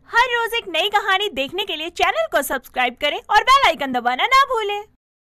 हर रोज एक नई कहानी देखने के लिए चैनल को सब्सक्राइब करें और बेल आइकन दबाना ना भूलें।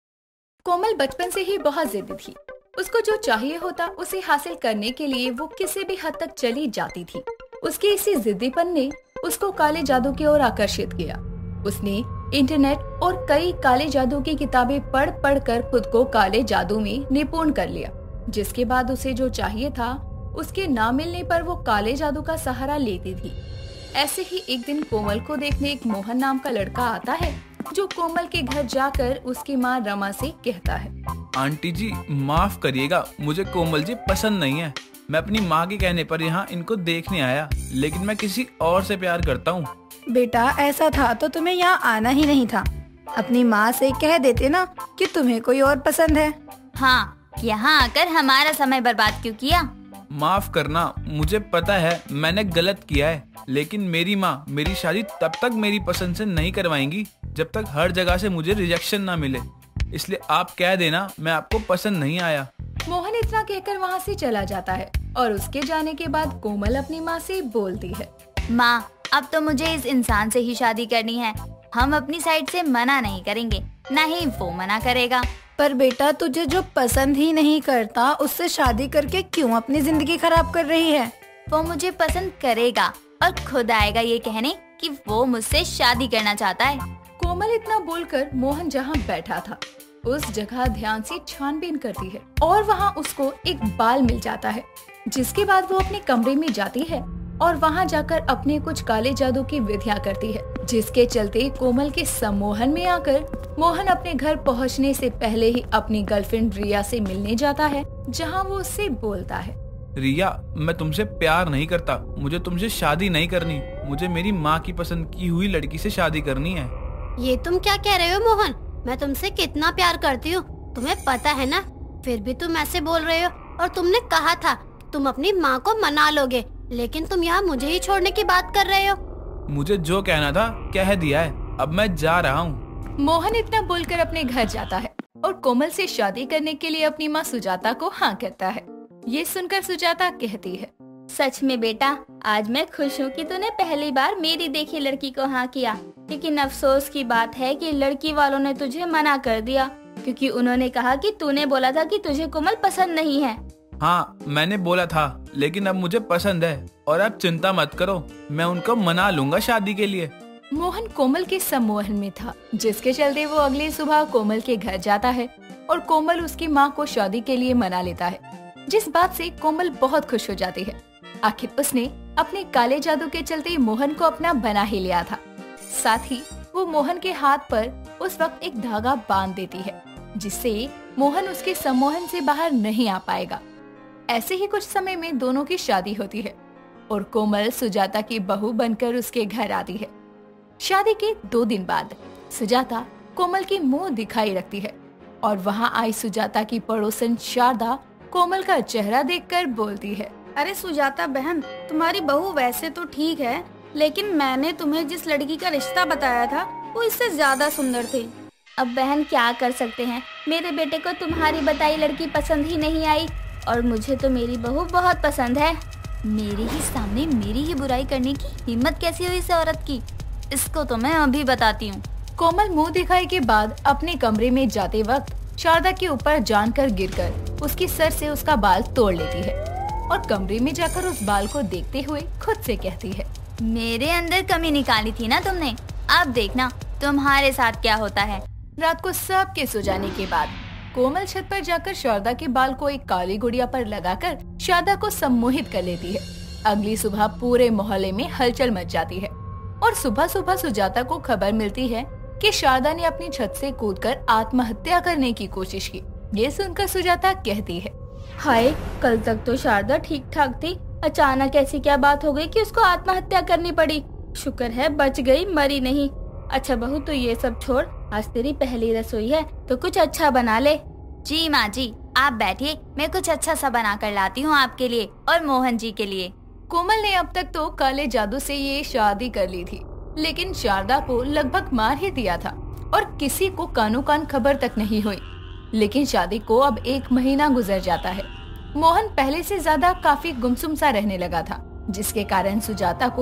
कोमल बचपन से ही बहुत जिद्दी थी। उसको जो चाहिए होता उसे हासिल करने के लिए वो किसी भी हद तक चली जाती थी। उसके इसी जिद्दीपन ने उसको काले जादू की ओर आकर्षित किया। उसने इंटरनेट और कई काले जादू की किताबें पढ़ पढ़ कर खुद को काले जादू में निपुण कर लिया। जिसके बाद उसे जो चाहिए था उसके ना मिलने पर वो काले जादू का सहारा लेती थी। ऐसे ही एक दिन कोमल को देखने एक मोहन नाम का लड़का आता है, जो कोमल के घर जाकर उसकी माँ रमा से कहता है, आंटी जी माफ करिएगा, मुझे कोमल जी पसंद नहीं है। मैं अपनी माँ के कहने पर यहाँ इनको देखने आया, लेकिन मैं किसी और से प्यार करता हूँ। बेटा ऐसा था तो तुम्हें यहाँ आना ही नहीं था। अपनी माँ से कह देते ना कि तुम्हें कोई और पसंद है। हाँ, यहाँ आकर हमारा समय बर्बाद क्यों किया? माफ करना, मुझे पता है मैंने गलत किया है, लेकिन मेरी माँ मेरी शादी तब तक मेरी पसंद से नहीं करवाएंगी जब तक हर जगह से मुझे रिजेक्शन ना मिले। इसलिए आप कह देना मैं आपको पसंद नहीं आया। मोहन इतना कहकर वहाँ से चला जाता है और उसके जाने के बाद कोमल अपनी माँ से बोलती है, माँ अब तो मुझे इस इंसान से ही शादी करनी है। हम अपनी साइड से मना नहीं करेंगे, ना ही वो मना करेगा। पर बेटा तुझे जो पसंद ही नहीं करता उससे शादी करके क्यों अपनी जिंदगी खराब कर रही है? वो मुझे पसंद करेगा और खुद आएगा ये कहने कि वो मुझसे शादी करना चाहता है। कोमल इतना बोलकर मोहन जहाँ बैठा था उस जगह ध्यान से छानबीन करती है और वहाँ उसको एक बाल मिल जाता है। जिसके बाद वो अपने कमरे में जाती है और वहाँ जाकर अपने कुछ काले जादू की विधियाँ करती है, जिसके चलते कोमल के सम्मोहन में आकर मोहन अपने घर पहुँचने से पहले ही अपनी गर्लफ्रेंड रिया से मिलने जाता है, जहाँ वो उससे बोलता है, रिया मैं तुमसे प्यार नहीं करता, मुझे तुमसे शादी नहीं करनी, मुझे मेरी माँ की पसंद की हुई लड़की से शादी करनी है। ये तुम क्या कह रहे हो मोहन? मैं तुमसे कितना प्यार करती हूँ, तुम्हें पता है ना? फिर भी तुम ऐसे बोल रहे हो। और तुमने कहा था तुम अपनी माँ को मना लोगे, लेकिन तुम यहाँ मुझे ही छोड़ने की बात कर रहे हो। मुझे जो कहना था कह दिया है, अब मैं जा रहा हूँ। मोहन इतना बोलकर अपने घर जाता है और कोमल से शादी करने के लिए अपनी माँ सुजाता को हाँ कहता है। ये सुनकर सुजाता कहती है, सच में बेटा आज मैं खुश हूँ कि तूने पहली बार मेरी देखी लड़की को हाँ किया, लेकिन अफसोस की बात है कि लड़की वालों ने तुझे मना कर दिया, क्योंकि उन्होंने कहा कि तूने बोला था कि तुझे कोमल पसंद नहीं है। हाँ मैंने बोला था, लेकिन अब मुझे पसंद है और आप चिंता मत करो, मैं उनको मना लूंगा शादी के लिए। मोहन कोमल के सम्मोहन में था, जिसके चलते वो अगली सुबह कोमल के घर जाता है और कोमल उसकी माँ को शादी के लिए मना लेता है, जिस बात से कोमल बहुत खुश हो जाती है। आखिर उसने अपने काले जादू के चलते मोहन को अपना बना ही लिया था। साथ ही वो मोहन के हाथ पर उस वक्त एक धागा बांध देती है, जिससे मोहन उसके सम्मोहन से बाहर नहीं आ पाएगा। ऐसे ही कुछ समय में दोनों की शादी होती है और कोमल सुजाता की बहू बनकर उसके घर आती है। शादी के 2 दिन बाद सुजाता कोमल की मुंह दिखाई रखती है और वहाँ आई सुजाता की पड़ोसन शारदा कोमल का चेहरा देखकर बोलती है, अरे सुजाता बहन, तुम्हारी बहू वैसे तो ठीक है, लेकिन मैंने तुम्हें जिस लड़की का रिश्ता बताया था वो इससे ज्यादा सुंदर थी। अब बहन क्या कर सकते हैं, मेरे बेटे को तुम्हारी बताई लड़की पसंद ही नहीं आई और मुझे तो मेरी बहू बहुत पसंद है। मेरे ही सामने मेरी ही बुराई करने की हिम्मत कैसी हुई इस औरत की, इसको तो मैं अभी बताती हूँ। कोमल मुंह दिखाई के बाद अपने कमरे में जाते वक्त शारदा के ऊपर जानकर गिरकर उसकी सर से उसका बाल तोड़ लेती है और कमरे में जाकर उस बाल को देखते हुए खुद से कहती है, मेरे अंदर कमी निकाली थी ना तुमने, अब देखना तुम्हारे साथ क्या होता है। रात को सबके सो जाने के बाद कोमल छत पर जाकर शारदा के बाल को एक काली गुड़िया पर लगाकर शारदा को सम्मोहित कर लेती है। अगली सुबह पूरे मोहल्ले में हलचल मच जाती है और सुबह सुबह सुजाता को खबर मिलती है कि शारदा ने अपनी छत से कूदकर आत्महत्या करने की कोशिश की। ये सुनकर सुजाता कहती है, हाय कल तक तो शारदा ठीक ठाक थी, अचानक ऐसी क्या बात हो गई कि उसको आत्महत्या करनी पड़ी। शुक्र है बच गई, मरी नहीं। अच्छा बहू तो ये सब छोड़, आज तेरी पहली रसोई है तो कुछ अच्छा बना ले। जी माँ जी आप बैठिए, मैं कुछ अच्छा सा बना कर लाती हूँ आपके लिए और मोहन जी के लिए। कोमल ने अब तक तो काले जादू से ये शादी कर ली थी, लेकिन शारदा को लगभग मार ही दिया था और किसी को कानो कान खबर तक नहीं हुई। लेकिन शादी को अब 1 महीना गुजर जाता है। मोहन पहले से ज्यादा काफी गुमसुम सा रहने लगा था, जिसके कारण सुजाता को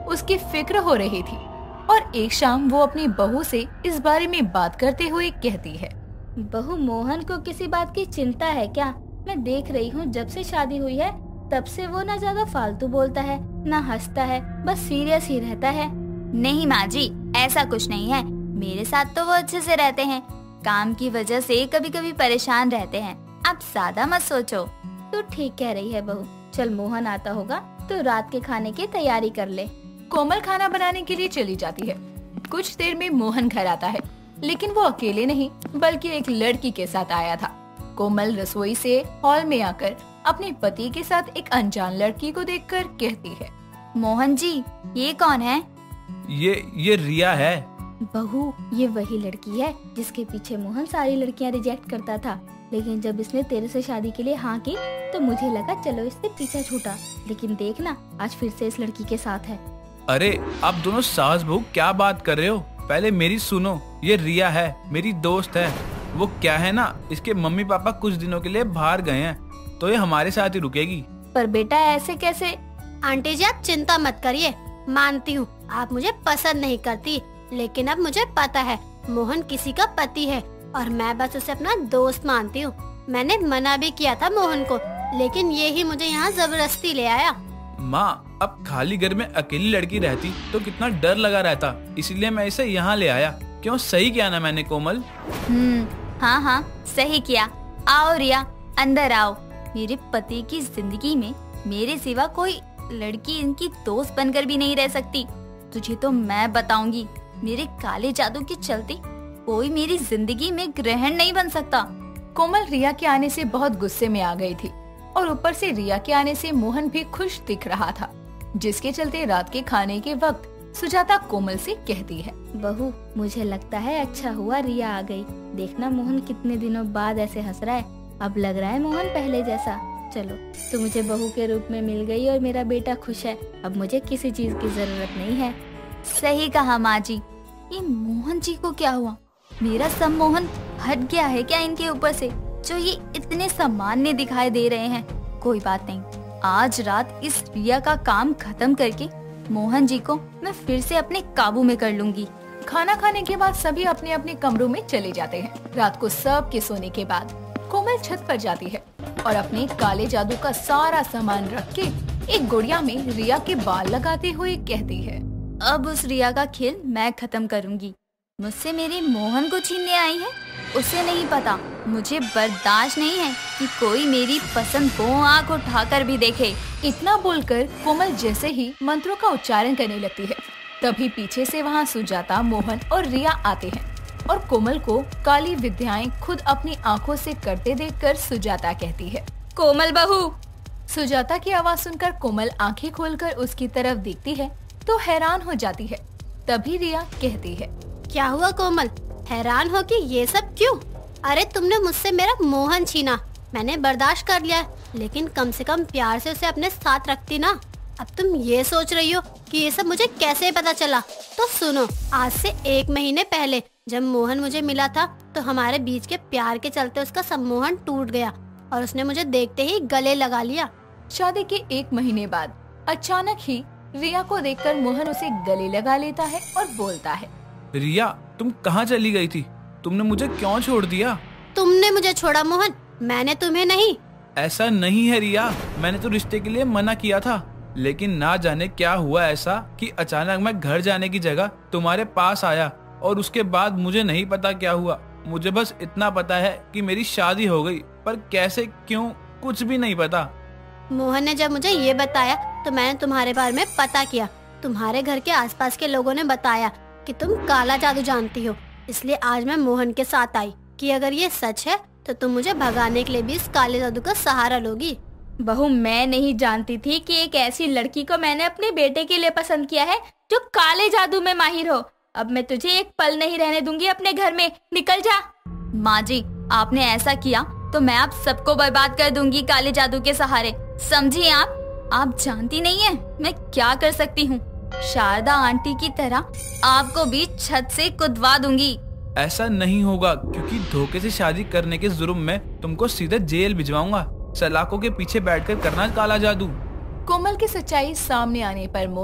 उसकी फिक्र हो रही थी और एक शाम वो अपनी बहू से इस बारे में बात करते हुए कहती है, बहू, मोहन को किसी बात की चिंता है क्या? मैं देख रही हूँ जब से शादी हुई है तब से वो ना ज्यादा फालतू बोलता है ना हंसता है, बस सीरियस ही रहता है। नहीं माँ जी, ऐसा कुछ नहीं है। मेरे साथ तो वो अच्छे से रहते हैं। काम की वजह से कभी कभी परेशान रहते हैं। आप ज्यादा मत सोचो। तू ठीक कह रही है बहू। चल, मोहन आता होगा तो रात के खाने की तैयारी कर ले। कोमल खाना बनाने के लिए चली जाती है। कुछ देर में मोहन घर आता है, लेकिन वो अकेले नहीं बल्कि एक लड़की के साथ आया था। कोमल रसोई से हॉल में आकर अपने पति के साथ एक अनजान लड़की को देखकर कहती है, मोहन जी, ये कौन है? ये रिया है। बहू, ये वही लड़की है जिसके पीछे मोहन सारी लड़कियां रिजेक्ट करता था, लेकिन जब इसने तेरे से शादी के लिए हाँ की तो मुझे लगा चलो इससे पीछा छूटा, लेकिन देखना आज फिर से इस लड़की के साथ है। अरे आप दोनों सास बहू क्या बात कर रहे हो? पहले मेरी सुनो। ये रिया है, मेरी दोस्त है। वो क्या है ना, इसके मम्मी पापा कुछ दिनों के लिए बाहर गए हैं तो ये हमारे साथ ही रुकेगी। पर बेटा ऐसे कैसे? आंटी जी आप चिंता मत करिए। मानती हूँ आप मुझे पसंद नहीं करती, लेकिन अब मुझे पता है मोहन किसी का पति है और मैं बस उसे अपना दोस्त मानती हूँ। मैंने मना भी किया था मोहन को, लेकिन ये ही मुझे यहाँ जबरदस्ती ले आया। माँ, अब खाली घर में अकेली लड़की रहती तो कितना डर लगा रहता, इसलिए मैं इसे यहाँ ले आया। क्यों, सही किया ना मैंने कोमल? हाँ हाँ, सही किया। आओ रिया, अंदर आओ। मेरे पति की जिंदगी में मेरे सिवा कोई लड़की इनकी दोस्त बनकर भी नहीं रह सकती। तुझे तो मैं बताऊंगी, मेरे काले जादू के चलते कोई मेरी जिंदगी में ग्रहण नहीं बन सकता। कोमल रिया के आने से बहुत गुस्से में आ गई थी और ऊपर से रिया के आने से मोहन भी खुश दिख रहा था, जिसके चलते रात के खाने के वक्त सुजाता कोमल से कहती है, बहू, मुझे लगता है अच्छा हुआ रिया आ गई। देखना मोहन कितने दिनों बाद ऐसे हंस रहा है। अब लग रहा है मोहन पहले जैसा। चलो, तू मुझे बहू के रूप में मिल गई और मेरा बेटा खुश है। अब मुझे किसी चीज की जरूरत नहीं है। सही कहा माँ जी। ये मोहन जी को क्या हुआ? मेरा सम्मोहन हट गया है क्या इनके ऊपर से, जो ये इतने सामान्य दिखाई दे रहे हैं? कोई बात नहीं, आज रात इस रिया का काम खत्म करके मोहन जी को मैं फिर से अपने काबू में कर लूंगी। खाना खाने के बाद सभी अपने अपने कमरों में चले जाते हैं। रात को सब के सोने के बाद कोमल छत पर जाती है और अपने काले जादू का सारा सामान रख के एक गुड़िया में रिया के बाल लगाते हुए कहती है, अब उस रिया का खेल मैं खत्म करूंगी। मुझसे मेरे मोहन को छीनने आई है, उसे नहीं पता। मुझे बर्दाश्त नहीं है कि कोई मेरी पसंद को आंख उठाकर भी देखे। इतना बोलकर कोमल जैसे ही मंत्रों का उच्चारण करने लगती है, तभी पीछे से वहाँ सुजाता, मोहन और रिया आते हैं और कोमल को काली विद्याएं खुद अपनी आंखों से करते देखकर सुजाता कहती है, कोमल बहू। सुजाता की आवाज सुनकर कोमल आंखें खोलकर उसकी तरफ देखती है तो हैरान हो जाती है। तभी रिया कहती है, क्या हुआ कोमल, हैरान हो कि ये सब क्यों? अरे तुमने मुझसे मेरा मोहन छीना, मैंने बर्दाश्त कर लिया, लेकिन कम से कम प्यार से उसे अपने साथ रखती ना। अब तुम ये सोच रही हो कि ये सब मुझे कैसे पता चला? तो सुनो, आज से 1 महीने पहले जब मोहन मुझे मिला था तो हमारे बीच के प्यार के चलते उसका सम्मोहन टूट गया और उसने मुझे देखते ही गले लगा लिया। शादी के 1 महीने बाद अचानक ही रिया को देखकर मोहन उसे गले लगा लेता है और बोलता है, रिया, तुम कहाँ चली गई थी? तुमने मुझे क्यों छोड़ दिया? तुमने मुझे छोड़ा मोहन, मैंने तुम्हें नहीं। ऐसा नहीं है रिया, मैंने तो रिश्ते के लिए मना किया था, लेकिन ना जाने क्या हुआ ऐसा कि अचानक मैं घर जाने की जगह तुम्हारे पास आया और उसके बाद मुझे नहीं पता क्या हुआ। मुझे बस इतना पता है कि मेरी शादी हो गई, पर कैसे, क्यों, कुछ भी नहीं पता। मोहन ने जब मुझे ये बताया तो मैंने तुम्हारे बारे में पता किया। तुम्हारे घर के आसपास के लोगों ने बताया कि तुम काला जादू जानती हो, इसलिए आज मैं मोहन के साथ आई कि अगर ये सच है तो तुम मुझे भगाने के लिए भी इस काले जादू का सहारा लोगी। बहू, मैं नहीं जानती थी कि एक ऐसी लड़की को मैंने अपने बेटे के लिए पसंद किया है जो काले जादू में माहिर हो। अब मैं तुझे एक पल नहीं रहने दूंगी अपने घर में, निकल जा। माँ जी, आपने ऐसा किया तो मैं आप सबको बर्बाद कर दूंगी काले जादू के सहारे, समझी आप जानती नहीं है मैं क्या कर सकती हूँ। शारदा आंटी की तरह आपको भी छत से कुदवा दूंगी। ऐसा नहीं होगा, क्योंकि धोखे से शादी करने के जुर्म में तुमको सीधे जेल भिजवाऊंगा। सलाखों के पीछे बैठकर करना काला जादू। कोमल की सच्चाई सामने आने पर मोहन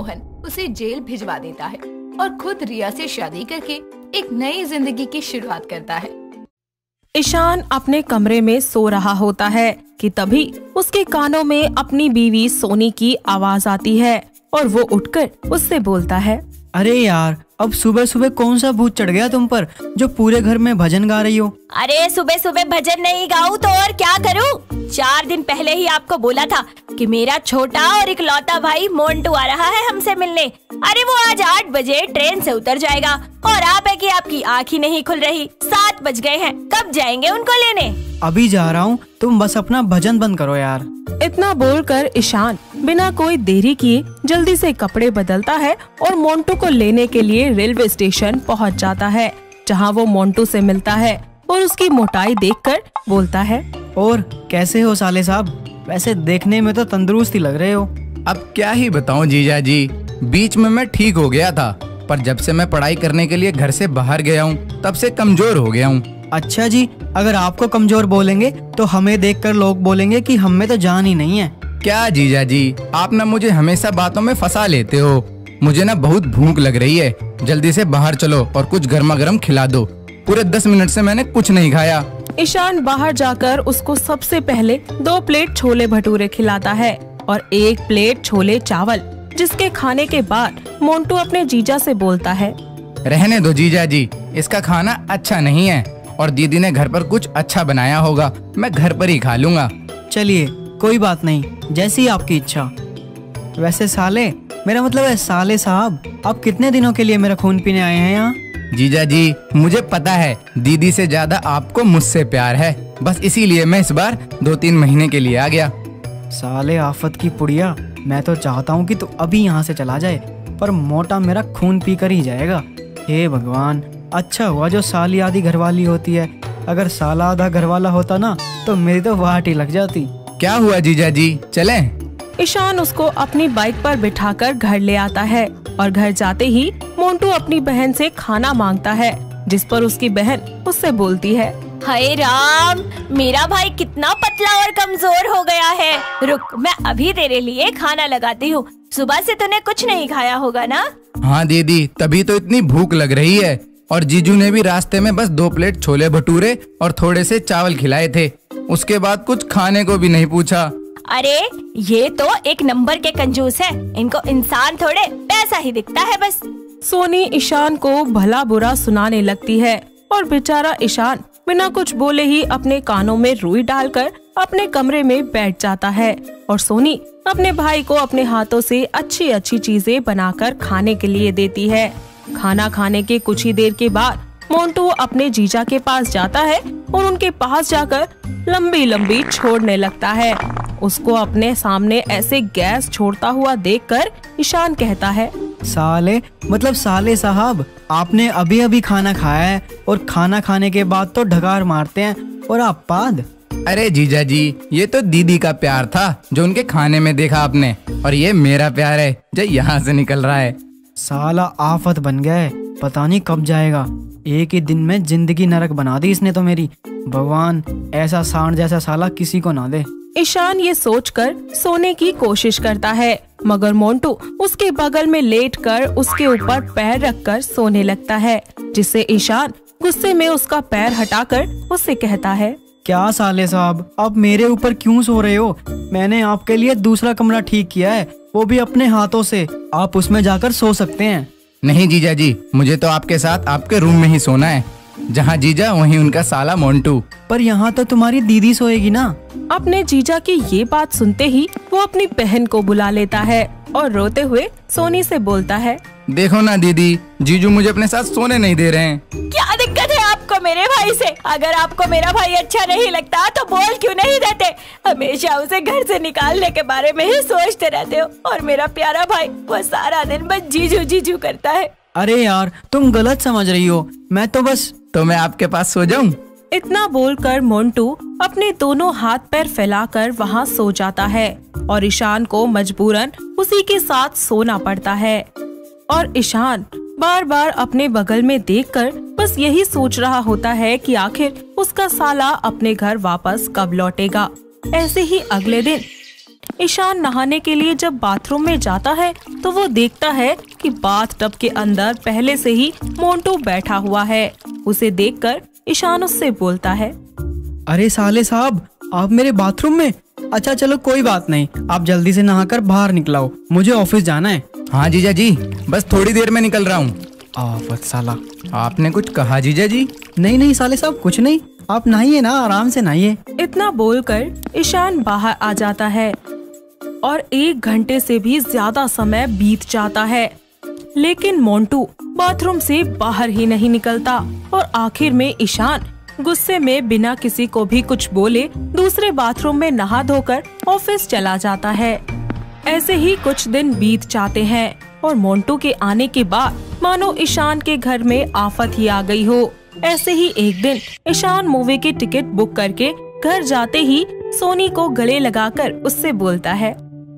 उसे जेल भिजवा देता है और खुद रिया से शादी करके एक नई जिंदगी की शुरुआत करता है। ईशान अपने कमरे में सो रहा होता है कि तभी उसके कानों में अपनी बीवी सोनी की आवाज आती है और वो उठकर उससे बोलता है, अरे यार, अब सुबह सुबह कौन सा भूत चढ़ गया तुम पर जो पूरे घर में भजन गा रही हो? अरे सुबह सुबह भजन नहीं गाऊं तो और क्या करूं? 4 दिन पहले ही आपको बोला था कि मेरा छोटा और इकलौता भाई मोंटू आ रहा है हमसे मिलने। अरे वो आज 8 बजे ट्रेन से उतर जाएगा और आप है कि आपकी आँख ही नहीं खुल रही। 7 बज गए हैं, कब जाएंगे उनको लेने? अभी जा रहा हूँ, तुम बस अपना भजन बंद करो यार। इतना बोलकर ईशान बिना कोई देरी किए जल्दी से कपड़े बदलता है और मोंटू को लेने के लिए रेलवे स्टेशन पहुंच जाता है, जहां वो मोंटू से मिलता है और उसकी मोटाई देखकर बोलता है, और कैसे हो साले साहब? वैसे देखने में तो तंदुरुस्त ही लग रहे हो। अब क्या ही बताऊं जीजा जी, बीच में मैं ठीक हो गया था, पर जब से मैं पढ़ाई करने के लिए घर से बाहर गया हूँ तब से कमजोर हो गया हूँ। अच्छा जी, अगर आपको कमजोर बोलेंगे तो हमें देखकर लोग बोलेंगे कि हम में तो जान ही नहीं है। क्या जीजा जी, आप ना मुझे हमेशा बातों में फंसा लेते हो। मुझे ना बहुत भूख लग रही है, जल्दी से बाहर चलो और कुछ गर्मा गर्म खिला दो। पूरे 10 मिनट से मैंने कुछ नहीं खाया। ईशान बाहर जाकर उसको सबसे पहले 2 प्लेट छोले भटूरे खिलाता है और 1 प्लेट छोले चावल, जिसके खाने के बाद मोंटू अपने जीजा से बोलता है, रहने दो जीजा जी, इसका खाना अच्छा नहीं है और दीदी ने घर पर कुछ अच्छा बनाया होगा, मैं घर पर ही खा लूंगा। चलिए कोई बात नहीं, जैसी आपकी इच्छा। वैसे साले, मेरा मतलब है साले साहब, आप कितने दिनों के लिए मेरा खून पीने आए हैं यहाँ? जीजा जी, मुझे पता है दीदी से ज्यादा आपको मुझसे प्यार है, बस इसीलिए मैं इस बार 2-3 महीने के लिए आ गया। साले आफत की पुड़िया, मैं तो चाहता हूँ कि तू अभी यहाँ से चला जाए, पर मोटा मेरा खून पी कर ही जाएगा। हे भगवान, अच्छा हुआ जो साली आधी घरवाली होती है, अगर साला आधा घरवाला होता ना तो मेरी तो वाट ही लग जाती। क्या हुआ जीजा जी, चलें? ईशान उसको अपनी बाइक पर बिठाकर घर ले आता है और घर जाते ही मोंटू अपनी बहन से खाना मांगता है, जिस पर उसकी बहन उससे बोलती है, हाय राम, मेरा भाई कितना पतला और कमजोर हो गया है। रुक, मैं अभी तेरे लिए खाना लगाती हूँ। सुबह से तूने कुछ नहीं खाया होगा ना? हाँ दीदी, तभी तो इतनी भूख लग रही है। और जीजू ने भी रास्ते में बस 2 प्लेट छोले भटूरे और थोड़े से चावल खिलाए थे, उसके बाद कुछ खाने को भी नहीं पूछा। अरे ये तो एक नंबर के कंजूस है, इनको इंसान थोड़े पैसा ही दिखता है बस। सोनी ईशान को भला बुरा सुनाने लगती है और बेचारा ईशान बिना कुछ बोले ही अपने कानों में रुई डालकर अपने कमरे में बैठ जाता है और सोनी अपने भाई को अपने हाथों से अच्छी अच्छी चीजें बनाकर खाने के लिए देती है। खाना खाने के कुछ ही देर के बाद मोंटू अपने जीजा के पास जाता है और उनके पास जाकर लंबी लंबी छोड़ने लगता है। उसको अपने सामने ऐसे गैस छोड़ता हुआ देखकर ईशान कहता है, साले मतलब साले साहब, आपने अभी अभी खाना खाया है और खाना खाने के बाद तो ढकार मारते हैं और आप पाद। अरे जीजा जी, ये तो दीदी का प्यार था जो उनके खाने में देखा आपने, और ये मेरा प्यार है जो यहाँ से निकल रहा है। साला आफत बन गया, पता नहीं कब जाएगा। एक ही दिन में जिंदगी नरक बना दी इसने तो मेरी। भगवान ऐसा सांड जैसा साला किसी को ना दे। ईशान ये सोचकर सोने की कोशिश करता है, मगर मोंटू उसके बगल में लेटकर उसके ऊपर पैर रखकर सोने लगता है, जिससे ईशान गुस्से में उसका पैर हटाकर उससे कहता है, क्या साले साहब, आप मेरे ऊपर क्यों सो रहे हो? मैंने आपके लिए दूसरा कमरा ठीक किया है, वो भी अपने हाथों से। आप उसमें जाकर सो सकते हैं। नहीं जीजा जी, मुझे तो आपके साथ आपके रूम में ही सोना है। जहाँ जीजा वहीं उनका साला मोंटू। पर यहाँ तो तुम्हारी दीदी सोएगी ना। अपने जीजा की ये बात सुनते ही वो अपनी बहन को बुला लेता है और रोते हुए सोनी से बोलता है, देखो ना दीदी, जीजू मुझे अपने साथ सोने नहीं दे रहे हैं। क्या दिक्कत है आपको मेरे भाई से? अगर आपको मेरा भाई अच्छा नहीं लगता तो बोल क्यों नहीं देते? हमेशा उसे घर से निकालने के बारे में ही सोचते रहते हो। और मेरा प्यारा भाई, वो सारा दिन बस जीजू जीजू करता है। अरे यार, तुम गलत समझ रही हो। मैं तो बस मैं आपके पास सो जाऊं? इतना बोलकर मोंटू अपने दोनों हाथ पैर फैलाकर वहाँ सो जाता है और ईशान को मजबूरन उसी के साथ सोना पड़ता है। और ईशान बार बार अपने बगल में देखकर बस यही सोच रहा होता है कि आखिर उसका साला अपने घर वापस कब लौटेगा। ऐसे ही अगले दिन ईशान नहाने के लिए जब बाथरूम में जाता है तो वो देखता है कि बाथ टब के अंदर पहले से ही मोंटू बैठा हुआ है। उसे देखकर ईशान उससे बोलता है, अरे साले साहब, आप मेरे बाथरूम में? अच्छा चलो कोई बात नहीं, आप जल्दी से नहाकर बाहर निकलाओ, मुझे ऑफिस जाना है। हाँ जीजा जी, बस थोड़ी देर में निकल रहा हूँ। आफत साला। आपने कुछ कहा जीजा जी? नहीं नहीं साले साहब, कुछ नहीं, आप नहाइए ना, आराम से नहाइए। इतना बोलकर ईशान बाहर आ जाता है और 1 घंटे से भी ज्यादा समय बीत जाता है, लेकिन मोंटू बाथरूम से बाहर ही नहीं निकलता। और आखिर में ईशान गुस्से में बिना किसी को भी कुछ बोले दूसरे बाथरूम में नहा धोकर ऑफिस चला जाता है। ऐसे ही कुछ दिन बीत जाते हैं और मोंटू के आने के बाद मानो ईशान के घर में आफत ही आ गई हो। ऐसे ही एक दिन ईशान मूवी की टिकट बुक करके घर जाते ही सोनी को गले लगाकर उससे बोलता है,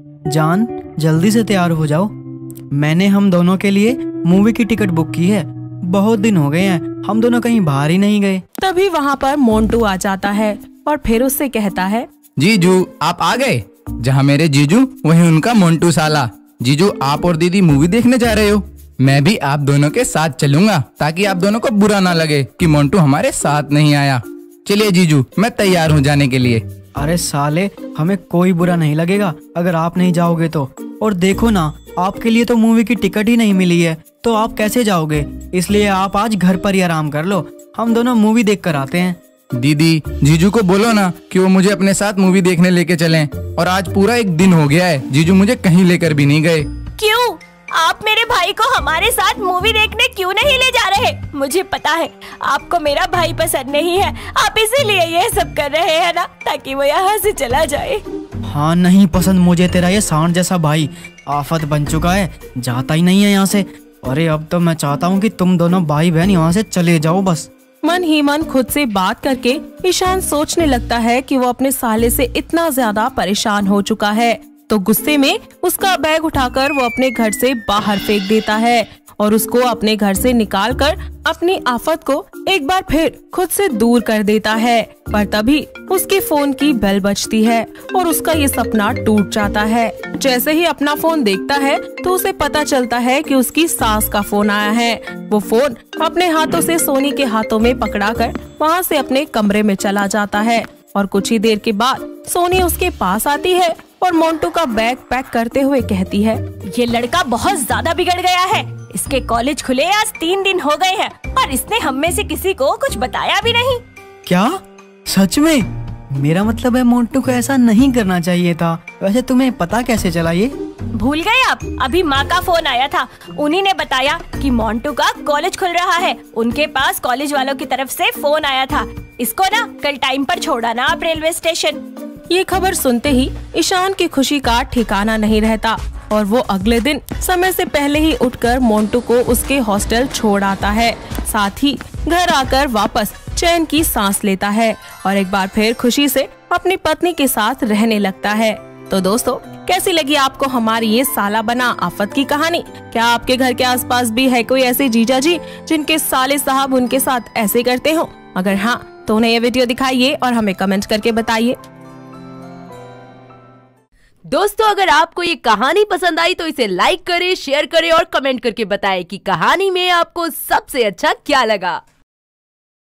जान जल्दी से तैयार हो जाओ, मैंने हम दोनों के लिए मूवी की टिकट बुक की है। बहुत दिन हो गए हैं, हम दोनों कहीं बाहर ही नहीं गए। तभी वहाँ पर मोंटू आ जाता है और फिर उससे कहता है, जीजू आप आ गए? जहाँ मेरे जीजू वहीं उनका मोंटू साला। जीजू आप और दीदी मूवी देखने जा रहे हो, मैं भी आप दोनों के साथ चलूंगा ताकि आप दोनों को बुरा ना लगे कि मोंटू हमारे साथ नहीं आया। चलिए जीजू, मैं तैयार हूँ जाने के लिए। अरे साले, हमें कोई बुरा नहीं लगेगा अगर आप नहीं जाओगे तो। और देखो ना, आपके लिए तो मूवी की टिकट ही नहीं मिली है, तो आप कैसे जाओगे? इसलिए आप आज घर पर ही आराम कर लो, हम दोनों मूवी देख कर आते हैं। दीदी जीजू को बोलो ना कि वो मुझे अपने साथ मूवी देखने लेके चलें। और आज पूरा 1 दिन हो गया है, जीजू मुझे कहीं लेकर भी नहीं गए। क्यों? आप मेरे भाई को हमारे साथ मूवी देखने क्यों नहीं ले जा रहे? मुझे पता है आपको मेरा भाई पसंद नहीं है, आप इसीलिए ये सब कर रहे हैं ना, ताकि वो यहाँ से चला जाए। हाँ, नहीं पसंद मुझे तेरा ये सांड जैसा भाई, आफत बन चुका है, जाता ही नहीं है यहाँ से। अरे अब तो मैं चाहता हूँ कि तुम दोनों भाई बहन यहाँ से चले जाओ बस। मन ही मन खुद से बात करके ईशान सोचने लगता है कि वो अपने साले से इतना ज्यादा परेशान हो चुका है, तो गुस्से में उसका बैग उठाकर वो अपने घर से बाहर फेंक देता है और उसको अपने घर से निकालकर अपनी आफत को एक बार फिर खुद से दूर कर देता है। पर तभी उसके फोन की बेल बजती है और उसका ये सपना टूट जाता है। जैसे ही अपना फोन देखता है तो उसे पता चलता है कि उसकी सास का फोन आया है। वो फोन अपने हाथों से सोनी के हाथों में पकड़ाकर वहाँ से अपने कमरे में चला जाता है और कुछ ही देर के बाद सोनी उसके पास आती है और मोंटू का बैग पैक करते हुए कहती है, ये लड़का बहुत ज्यादा बिगड़ गया है। इसके कॉलेज खुले आज 3 दिन हो गए हैं और इसने हम में से किसी को कुछ बताया भी नहीं। क्या? सच में? मेरा मतलब है मोंटू को ऐसा नहीं करना चाहिए था। वैसे तुम्हें पता कैसे चला ये? भूल गए आप? अभी माँ का फोन आया था, उन्हीं ने बताया कि मोंटू का कॉलेज खुल रहा है। उनके पास कॉलेज वालों की तरफ से फोन आया था, इसको ना कल टाइम पर छोड़ाना आप रेलवे स्टेशन। ये खबर सुनते ही ईशान की खुशी का ठिकाना नहीं रहता और वो अगले दिन समय से पहले ही उठकर मोंटू को उसके हॉस्टल छोड़ आता है। साथ ही घर आकर वापस चैन की सांस लेता है और एक बार फिर खुशी से अपनी पत्नी के साथ रहने लगता है। तो दोस्तों, कैसी लगी आपको हमारी ये साला बना आफत की कहानी? क्या आपके घर के आसपास भी है कोई ऐसे जीजा जी जिनके साले साहब उनके साथ ऐसे करते हो? अगर हाँ, तो उन्हें ये वीडियो दिखाइए और हमें कमेंट करके बताइए। दोस्तों, अगर आपको ये कहानी पसंद आई तो इसे लाइक करें, शेयर करें और कमेंट करके बताएं कि कहानी में आपको सबसे अच्छा क्या लगा।